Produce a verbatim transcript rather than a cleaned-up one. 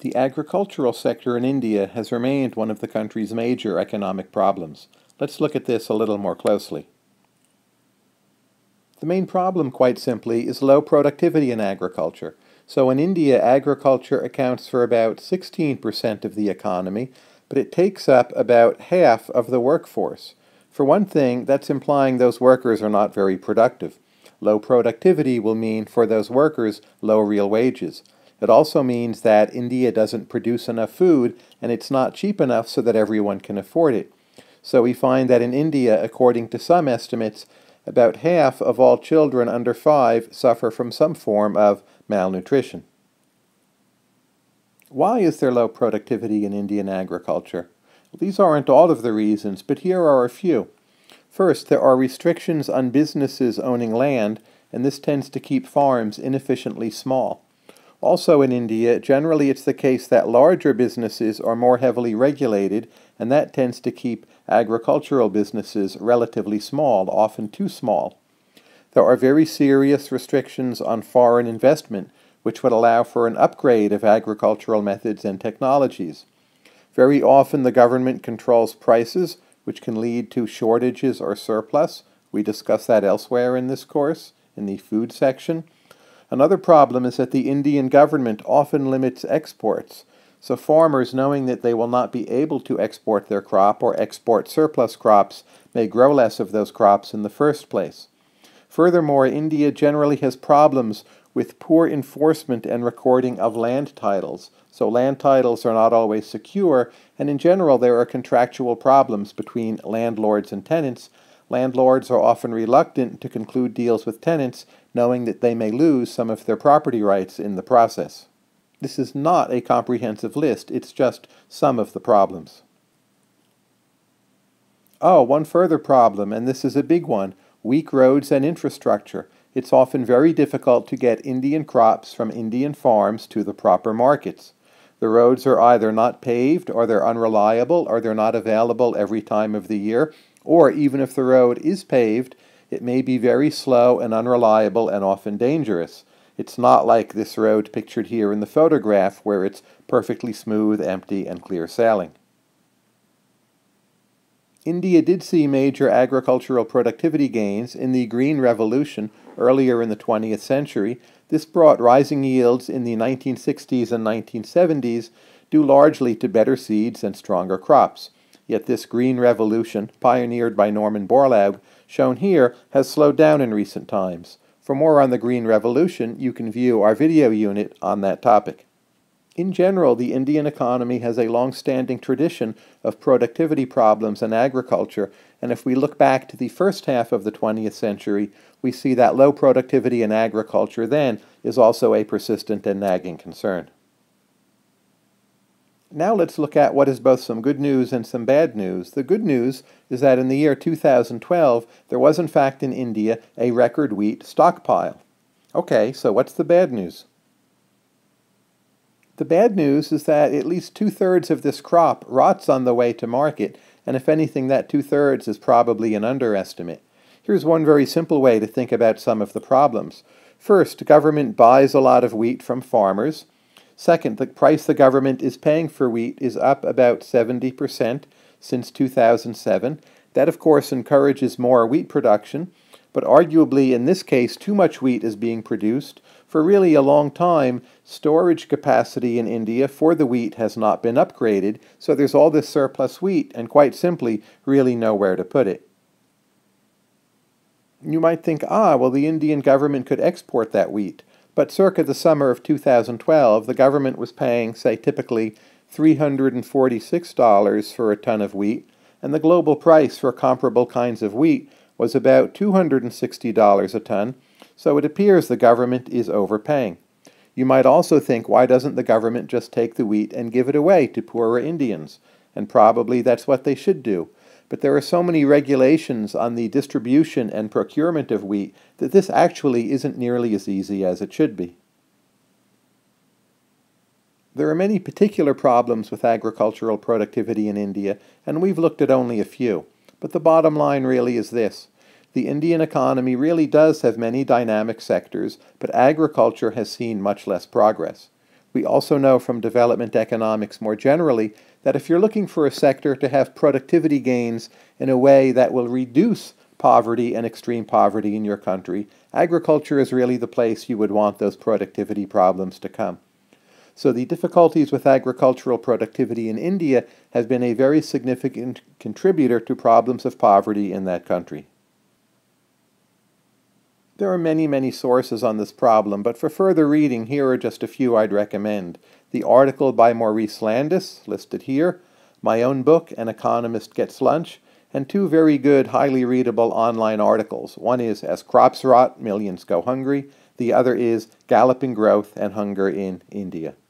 The agricultural sector in India has remained one of the country's major economic problems. Let's look at this a little more closely. The main problem, quite simply, is low productivity in agriculture. So in India, agriculture accounts for about sixteen percent of the economy, but it takes up about half of the workforce. For one thing, that's implying those workers are not very productive. Low productivity will mean, for those workers, low real wages. It also means that India doesn't produce enough food, and it's not cheap enough so that everyone can afford it. So we find that in India, according to some estimates, about half of all children under five suffer from some form of malnutrition. Why is there low productivity in Indian agriculture? These aren't all of the reasons, but here are a few. First, there are restrictions on businesses owning land, and this tends to keep farms inefficiently small. Also in India, generally it's the case that larger businesses are more heavily regulated, and that tends to keep agricultural businesses relatively small, often too small. There are very serious restrictions on foreign investment, which would allow for an upgrade of agricultural methods and technologies. Very often the government controls prices, which can lead to shortages or surplus. We discuss that elsewhere in this course, in the food section. Another problem is that the Indian government often limits exports, so farmers, knowing that they will not be able to export their crop or export surplus crops, may grow less of those crops in the first place. Furthermore, India generally has problems with poor enforcement and recording of land titles, so land titles are not always secure, and in general there are contractual problems between landlords and tenants. Landlords are often reluctant to conclude deals with tenants, knowing that they may lose some of their property rights in the process. This is not a comprehensive list, it's just some of the problems. Oh, one further problem, and this is a big one: weak roads and infrastructure. It's often very difficult to get Indian crops from Indian farms to the proper markets. The roads are either not paved, or they're unreliable, or they're not available every time of the year, or even if the road is paved, it may be very slow and unreliable and often dangerous. It's not like this road pictured here in the photograph, where it's perfectly smooth, empty, and clear sailing. India did see major agricultural productivity gains in the Green Revolution earlier in the twentieth century. This brought rising yields in the nineteen sixties and nineteen seventies, due largely to better seeds and stronger crops. Yet this Green Revolution, pioneered by Norman Borlaug, shown here, has slowed down in recent times. For more on the Green Revolution, you can view our video unit on that topic. In general, the Indian economy has a long-standing tradition of productivity problems in agriculture, and if we look back to the first half of the twentieth century, we see that low productivity in agriculture then is also a persistent and nagging concern. Now let's look at what is both some good news and some bad news. The good news is that in the year two thousand twelve, there was in fact in India a record wheat stockpile. Okay, so what's the bad news? The bad news is that at least two-thirds of this crop rots on the way to market, and if anything, that two-thirds is probably an underestimate. Here's one very simple way to think about some of the problems. First, government buys a lot of wheat from farmers. Second, the price the government is paying for wheat is up about seventy percent since two thousand seven. That, of course, encourages more wheat production, but arguably in this case too much wheat is being produced. For really a long time, storage capacity in India for the wheat has not been upgraded, so there's all this surplus wheat and quite simply really nowhere to put it. You might think, ah, well, the Indian government could export that wheat. But circa the summer of two thousand twelve, the government was paying, say, typically three hundred forty-six dollars for a ton of wheat, and the global price for comparable kinds of wheat was about two hundred sixty dollars a ton, so it appears the government is overpaying. You might also think, why doesn't the government just take the wheat and give it away to poorer Indians? And probably that's what they should do. But there are so many regulations on the distribution and procurement of wheat that this actually isn't nearly as easy as it should be. There are many particular problems with agricultural productivity in India, and we've looked at only a few. But the bottom line really is this: The Indian economy really does have many dynamic sectors, but agriculture has seen much less progress. We also know from development economics more generally that if you're looking for a sector to have productivity gains in a way that will reduce poverty and extreme poverty in your country, agriculture is really the place you would want those productivity problems to come. So the difficulties with agricultural productivity in India have been a very significant contributor to problems of poverty in that country. There are many, many sources on this problem, but for further reading, here are just a few I'd recommend. The article by Maurice Landis, listed here, my own book, An Economist Gets Lunch, and two very good, highly readable online articles. One is As Crops Rot, Millions Go Hungry. The other is Galloping Growth and Hunger in India.